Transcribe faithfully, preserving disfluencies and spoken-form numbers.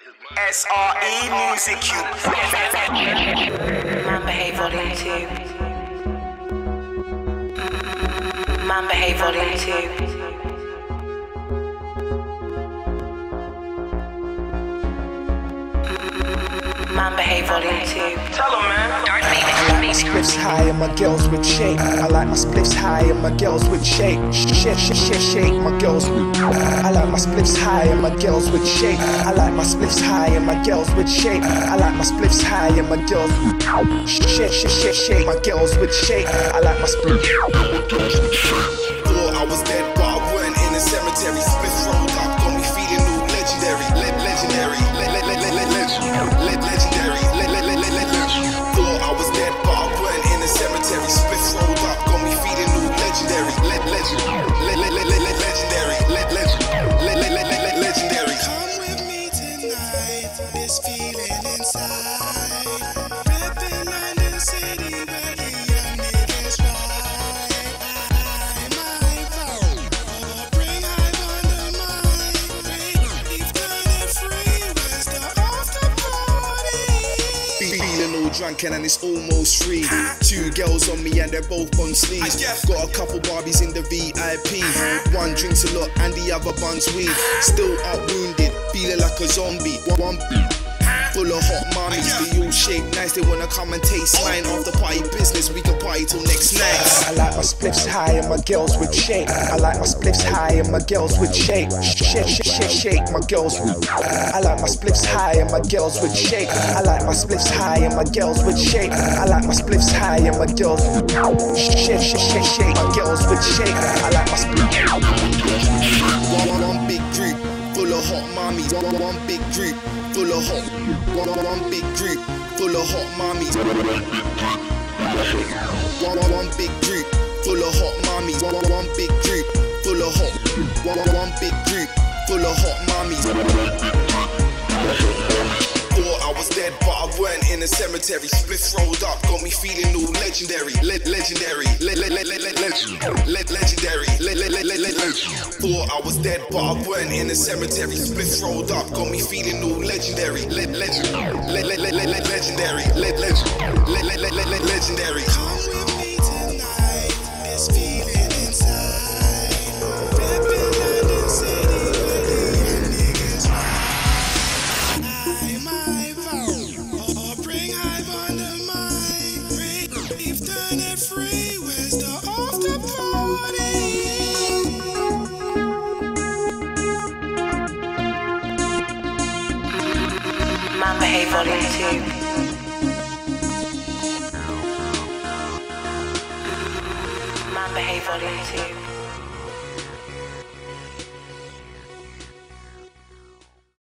S R E Music U. Man Behave Volume two. Man Behave Volume two. Man Behave Volume two. Tell them, man. I like my spliffs high and my girls with shake. I like my spliffs high and my girls with shake. Shake, shake, shake, shake. My girls with. I like my spliffs high and my girls with shake. I like my spliffs high and my girls with shake. I like my spliffs high and my girls with. Shake, shake, shake, shake. My girls with shake. I like my spliffs. Thought I was dead, but I weren't in a cemetery. Spliffs rolled up, got me feeling all legendary. Le- legendary. Le- le- le- le- le- le- legendary. Le- le- le- le- le- le- Thought I was dead, but I weren't in a cemetery. Spliffs rolled up, got me feeling all legendary. Le- legendary. Le- le- le- le- le- legendary. Le- le- le- le- le- le- legendary. Come with me tonight, this feeling inside. Reppin' London City where the young niggas ride. I might vote or bring hype under my ring. If done it free, where's the after party? Feeling all drunk and it's almost free. Two girls on me and they're both on sleeves. Got a couple Barbies in the V I P. One drinks a lot and the other buns weed. Still up wounded, feeling like a zombie. One full of hot mommies, they all shape nice. They wanna come and taste mine. After party business, we can party till next night. I like my spliffs high and my girls with shake. I like my spliffs high and my girls with shake. Shake, shake, shake, shake. My girls with. I like my spliffs high and my girls with shake. I like my spliffs high and my girls with shake. I like my spliffs high and my girls with. Shake, shake, shake, shake. My girls with shake. I like my spliffs. One, one big group full of hot mommies. One, one big group full of hot. One, one big group full of hot mommies. One, one big group full of hot mommies. One, one big group full of hot. One, one big group full of hot mommies. Thought I was dead, but I weren't in a cemetery. Spliffs rolled up, got me feeling all legendary. Le- legendary. Le- le- le- le- le- le- le- legendary. Le- le- le- le- le- le- Thought I was dead, but I weren't in a cemetery. Spliffs rolled up, got me feeling all legendary. Le- le- le- le- le- le- le- legendary. Le- le- le- le- le- le- le- legendary. Come with me tonight, this feeling inside. Reppin' London City where the young niggas ride. I might vote or bring hype under my ring. If done it free, where's the after party? Man Behave Volume two. Man Behave Volume two.